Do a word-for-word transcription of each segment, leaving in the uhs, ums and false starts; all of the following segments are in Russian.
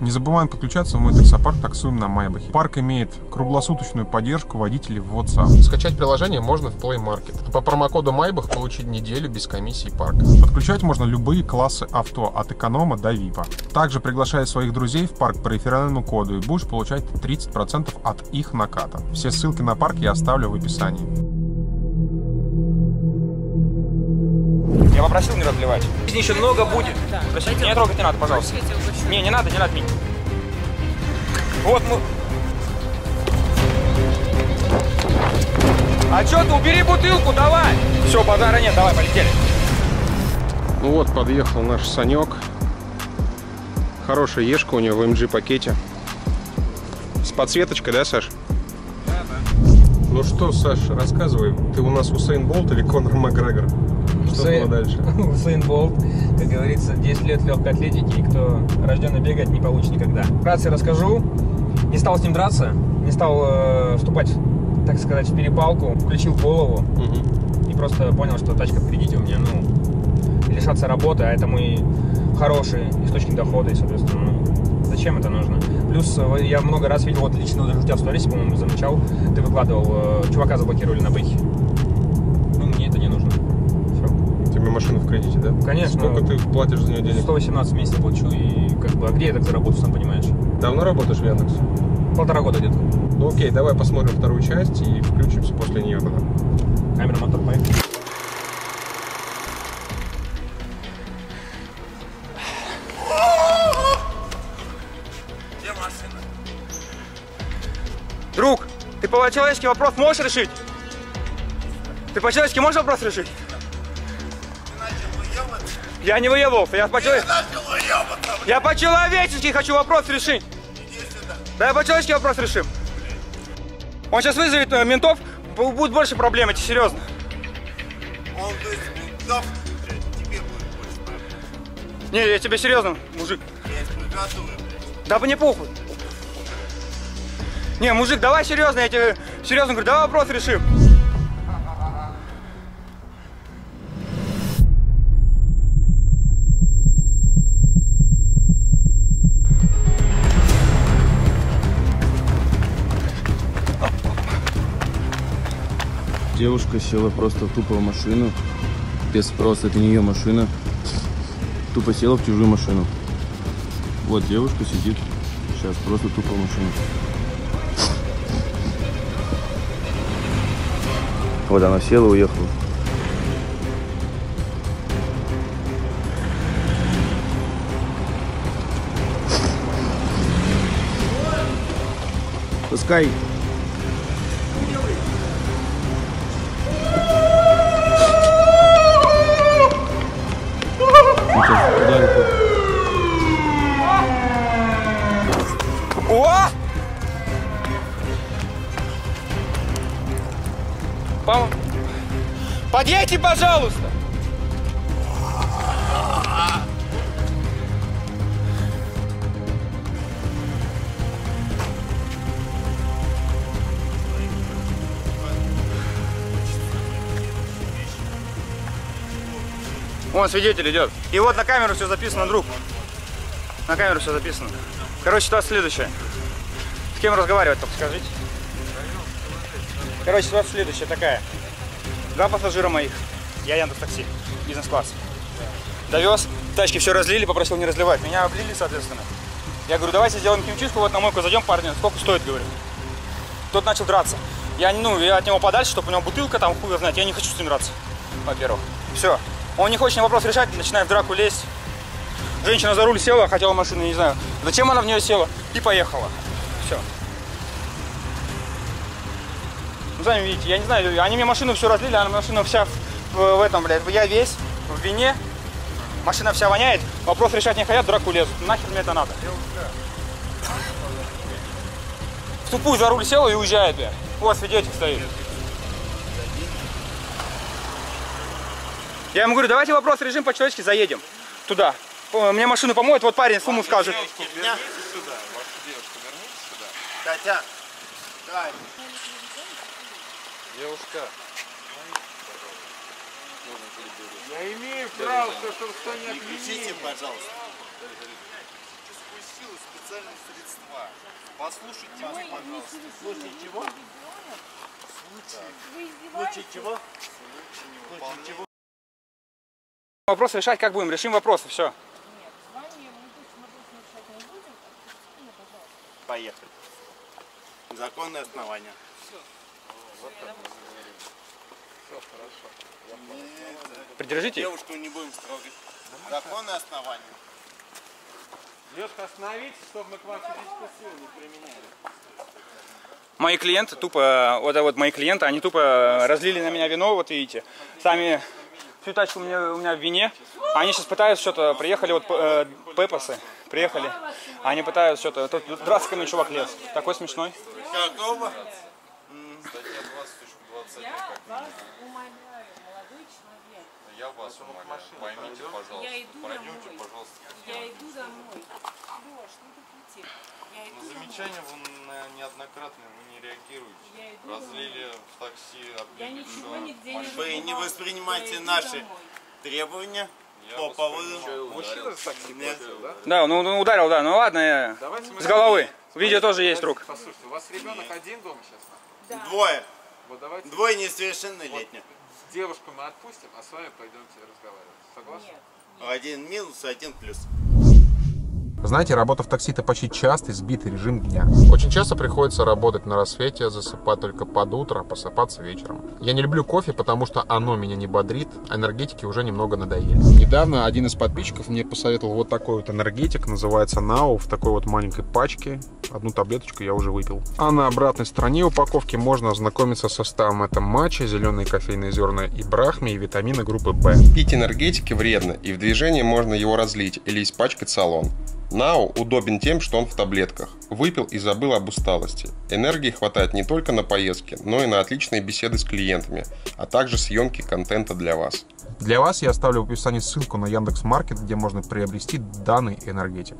Не забываем подключаться в мой таксопарк «Таксуем на Майбахе». Парк имеет круглосуточную поддержку водителей в WhatsApp. Скачать приложение можно в Play Market. По промокоду Майбах получить неделю без комиссии парка. Подключать можно любые классы авто, от эконома до випа. Также приглашай своих друзей в парк по реферальному коду и будешь получать тридцать процентов от их наката. Все ссылки на парк я оставлю в описании. Я попросил не разливать. Здесь еще много будет. Да. Простите, не трогать не надо, пожалуйста. Не, не надо, не надо. Вот мы... А что ты, убери бутылку, давай! Все, базара нет, давай, полетели. Ну вот, подъехал наш Санек. Хорошая ешка у него в эм джи пакете. С подсветочкой, да, Саш? Да, да. Ну что, Саш, рассказывай, ты у нас Усейн Болт или Конор Макгрегор? Что было дальше? Усейн Болт, как говорится, десять лет в легкой атлетике, и кто рожденный бегать не получит никогда. Вкратце расскажу. Не стал с ним драться, не стал э, вступать, так сказать, в перепалку. Включил голову угу. и просто понял, что тачка впереди у меня, ну, лишаться работы, а это мой хороший источник дохода, и, соответственно, ну, зачем это нужно? Плюс я много раз видел, вот лично даже у тебя в сторисе, по-моему, замечал, ты выкладывал, э, чувака заблокировали на бэхе. Ну, мне это не нужно. Машину в кредите, да? Конечно. Сколько ты платишь за нее денег? сто восемнадцать в месяц плачу, и как бы, а где я так заработаю, сам понимаешь? Давно работаешь в Яндексе? Полтора года где-то. Ну окей, давай посмотрим вторую часть и включимся после нее тогда. Камера, мотор, поехали. Где машина? Друг, ты по-человечески вопрос можешь решить? Ты по-человечески можешь вопрос решить? Я не выебывался, я по-человечески. Я по-человечески хочу вопрос решить. Да, я по-человечески вопрос решим. Он сейчас вызовет э, ментов, будет больше проблем, это серьезно. Он вызовет ментов, тебе будет больше проблем. Не, я тебе серьезно, мужик. Я готовы, блядь. Да мне похуй. Не, мужик, давай серьезно, я тебе серьезно говорю, давай вопрос решим. Девушка села просто тупо в машину, без спроса, это не ее машина, тупо села в чужую машину. Вот девушка сидит сейчас просто тупо в машине. Вот она села и уехала. Пускай. О! Пом... Подъедьте, пожалуйста! Вон свидетель идет. И вот на камеру все записано, друг. На камеру все записано. Короче, ситуация следующая. С кем разговаривать, только скажите. Короче, ситуация следующая такая. Два пассажира моих. Я Яндекс.Такси. Бизнес-класс. Довез. Тачки все разлили, попросил не разливать. Меня облили, соответственно. Я говорю, давайте сделаем химчистку, вот на мойку зайдем, парни. Сколько стоит, говорю. Тот начал драться. Я, ну, я от него подальше, чтобы у него бутылка там, хуй знает. Я не хочу с ним драться, во-первых. Все. Он не хочет вопрос решать, начинает в драку лезть. Женщина за руль села, хотела машину, не знаю, зачем она в нее села, и поехала. Все. Ну, сами видите, я не знаю, они мне машину все разлили, а машина вся в, в этом, блядь, я весь в вине. Машина вся воняет, вопрос решать не хотят, в драку лезут. Нахер мне это надо? В тупую за руль села и уезжает, блядь. Вот свидетель стоит. Я ему говорю, давайте вопрос решим, по-человечески заедем туда. Мне машину помоют, вот парень сумму скажет. Верните сюда, вашу девушку верните сюда. Катя, давай. Девушка. Я имею право, чтобы что не отменили. Пожалуйста. специальные средства. Послушайте меня, пожалуйста. Случай чего? Случай чего? Случай чего? Вопросы решать как будем? Решим вопросы, все. Поехали. Законное основание. Придержите. Девушку не будем строгать. Законное основание. Лёшка, остановитесь, чтобы мы к вам физическую силу не применяли. Мои клиенты тупо, вот, вот мои клиенты, они тупо разлили на меня вино, вот видите. Сами всю тачку у меня, у меня в вине. Они сейчас пытаются что-то, приехали вот э, пепосы, приехали. Они пытаются что-то, тут драться ко мне чувак лез. Такой смешной. Какого? Статья двадцать точка двадцать один, как минимум. Я вас умоляю, поймите, пожалуйста, Я иду пройдемте, домой. пожалуйста. Я иду домой. Лёш, ну ты Я иду На замечания вы на- неоднократно вы не реагируете. Я иду Разлили в такси, Я объявили, ничего что нигде не машина- Вы не Я воспринимаете иду наши домой. требования Я по вас поводу... понимаю. Мужчина за такси платил, да? Да, ну, ну ударил, да, ну ладно, я... Давайте мы- с головы. Видео тоже есть, друг. Послушайте, у вас ребенок один дома сейчас? Двое. Вот давайте Двое несовершеннолетних. девушку мы отпустим, а с вами пойдемте разговаривать. Согласны? Нет. Один минус, один плюс. Знаете, работа в такси — это почти частый сбитый режим дня. Очень часто приходится работать на рассвете, засыпать только под утро, а просыпаться вечером. Я не люблю кофе, потому что оно меня не бодрит, а энергетики уже немного надоели. Недавно один из подписчиков мне посоветовал вот такой вот энергетик, называется Нау, в такой вот маленькой пачке. Одну таблеточку я уже выпил. А на обратной стороне упаковки можно ознакомиться с составом. Это матча, зеленые кофейные зерна и брахми, и витамины группы В. Пить энергетики вредно, и в движении можно его разлить или испачкать салон. Нау удобен тем, что он в таблетках. Выпил и забыл об усталости. Энергии хватает не только на поездки, но и на отличные беседы с клиентами, а также съемки контента для вас. Для вас я оставлю в описании ссылку на Яндекс.Маркет, где можно приобрести данный энергетик.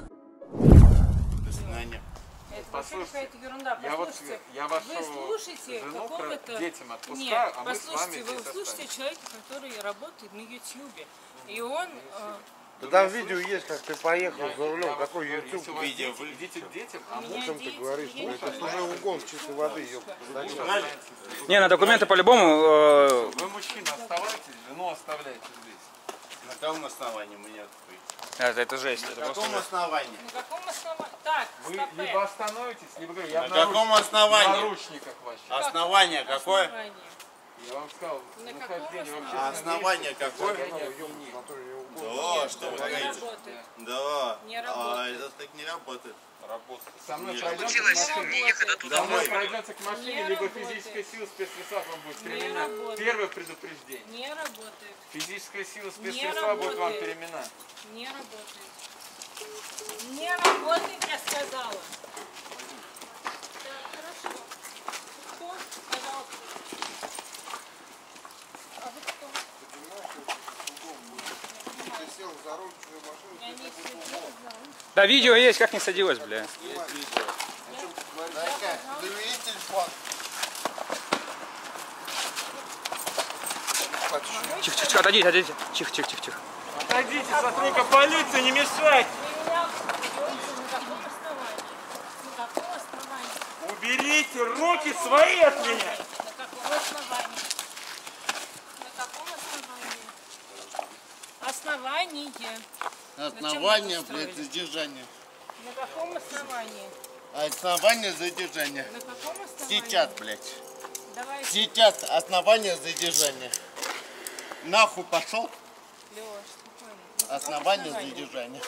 До свидания. Это вообще Послушайте, какая-то ерунда. я вот- Послушайте, я вашу вы слушаете жену какого-то... к детям отпускаю, Нет, а мы с вами послушайте, вы здесь слушаете останемся. человека, который работает на ютьюбе. И он... э, Да там видео есть, как ты поехал за рулем. Я вас Какой говорю, YouTube? если у вас видео дети, вы- идите к детям, а у меня муж Чем ты дети, говоришь? я Ну, не это знаю. уже угон чистой воды, ёпта. Не, на документы по-любому... э, вы, мужчина, оставайтесь, жену оставляйте здесь. На каком основании мы не открыли? Это, это жесть. Это На просто каком жесть. основании? На каком основании? Так, Вы стопэ. либо остановитесь, либо говорю, я На в наруч- каком основании? в наручниках вообще. Основание какое? Основание. Я вам сказал, На нахождение каком вообще. А основание какое? Нет, Да, что вы Не говорите? работает. Да. Не А работает. это так не работает. Работает. со мной Не пройдете к Не машине. работает. Со мной Домой. пройдете к машине, Не либо работает. физическая сила спецсредства вам будет Не применена. работает. Первое предупреждение. Не работает. Физическая сила Не спецсредства будет вам работает. применена. Не работает. Не работает, я сказала. Так, хорошо. Кто? Пожалуйста. А вы кто? Я не сидела за руль. Да, видео есть, как не садилась, бля. Тихо, тихо, тихо, отойдите, отойдите. Тихо, тихо, тихо, тихо. Отойдите, сотрудника полиции, не мешайте! Вы меня ведете на каком основании? На каком основании? Уберите руки свои от меня! На каком основании? На каком основании? Основание. Основание, Зачем вы блядь, это задержания. На каком основании? Основание задержания. На каком основании? Сейчас, блядь. Давай, Сейчас основание задержания. Нахуй пошел. Лёш, спокойно. На каком Основание основании? задержания.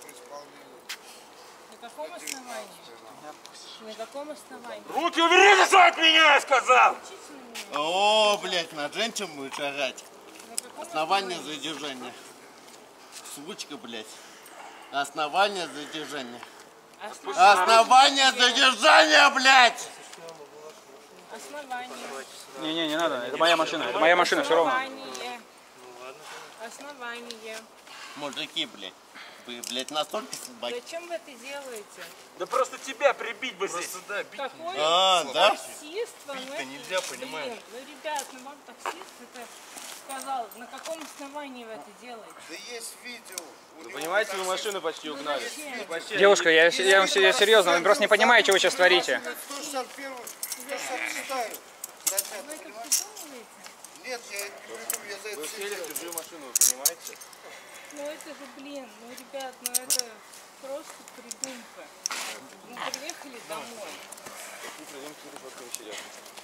На каком основании? На каком основании? Руки уберите от меня, я сказал! Учите на меня. О, блядь, на женщин будет шагать. На каком Основание задержания. Сучка, блядь. Основание задержания. Основание. Основание задержания, блядь! Основание. Не, не, не надо, это моя машина, это моя машина, все равно. Основание. Основание. Мужики, блядь. Вы, блядь, настолько собаки. Зачем вы это делаете? Да просто тебя прибить бы здесь. Да, бить Какой А, да? таксист вам Бить-то это- нельзя, понимаешь? Блин, ну, ребят, ну вам таксист это сказал. На каком основании вы это делаете? Да есть видео. Вы понимаете, вы машину почти угнали. Зачем? Девушка, я, я, вам я серьезно, вы просто не понимаете, что вы сейчас творите. сто шестьдесят первую, сто шестьдесят шестую. Статья, Вы это понимаешь? придумываете? Нет, я это не придумал, я за это Вы сели в сидел. чужую машину, вы понимаете? Ну это же, блин, ну ребят, ну это просто придумка. Мы приехали домой. Ну, придем к нему, пока сидят.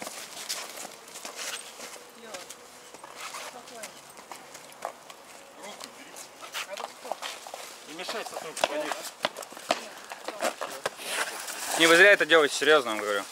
Лёш, спокойно. Не мешай сотруднику полиции. Не, вы зря это делаете, серьезно вам говорю.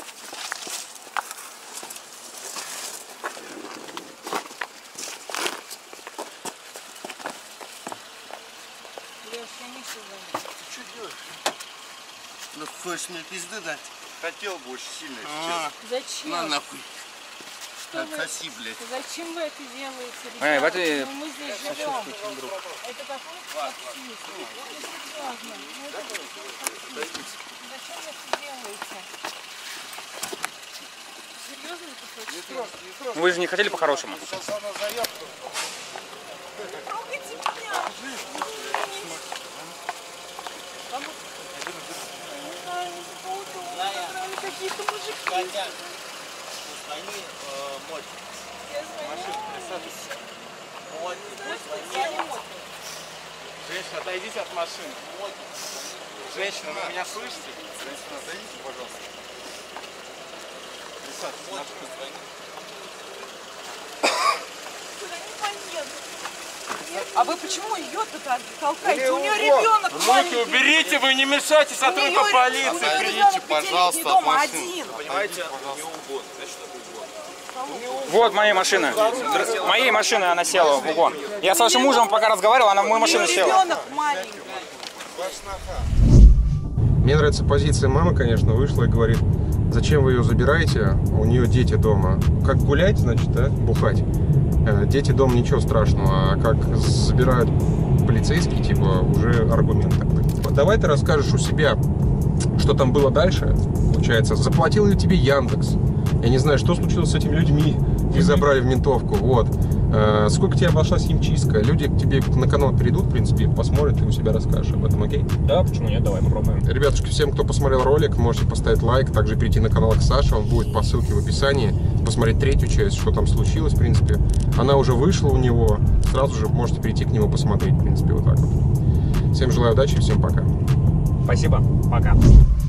Лёш, я не сюда. Ты что делаешь? Ну, хочешь мне пизды дать? Хотел бы очень сильно, если А, Зачем? на нахуй. Что вы- Отсоси, блядь. Зачем вы это делаете, Эй, ребята? вот и- Ну, мы здесь живем. Это какой таксист? Ну, серьезно. Ну, это какой таксист? Зачем вы это делаете? Серьезно это хочешь? Вы же не хотели по-хорошему. Сейчас она заявку. Не трогайте меня! Там вот- Не знаю, не запутала, мне понравились какие-то мужики. Коня. Они мой. Я звоню. Мой. Женщина, отойдите от машины. Женщина, вы меня слышите? Женщина, отойдите, пожалуйста. Присаживайтесь в машину. Куда не поеду. А вы почему ее-то так толкаете? У нее ребенок Руки маленький. уберите, вы не мешайте сотруднику полиции. Придите, пожалуйста, от машины. Понимаете, у него угон. Значит, это угон. Вот моя машина. Др- Моей машины она села в угон. Я с вашим мужем пока разговаривал, она в мою машину села. Ребенок маленький. Мне нравится позиция мамы, конечно, вышла и говорит, зачем вы ее забираете, у нее дети дома. Как гулять, значит, да, бухать. Э, Дети дома, ничего страшного, а как забирают полицейские, типа, уже аргумент такой. Давай ты расскажешь у себя, что там было дальше, получается, заплатил ли тебе Яндекс? Я не знаю, что случилось с этими людьми, их забрали в ментовку, вот. Э, Сколько тебе обошлась химчистка? Люди к тебе на канал перейдут, в принципе, посмотрят, ты у себя расскажешь об этом, окей? Да, почему нет, давай попробуем. Ребятушки, всем, кто посмотрел ролик, можете поставить лайк, также перейти на канал к Саше, он будет по ссылке в описании, посмотреть третью часть, что там случилось, в принципе. Она уже вышла у него, сразу же можете перейти к нему посмотреть, в принципе, вот так вот. Всем желаю удачи, всем пока. Спасибо, пока.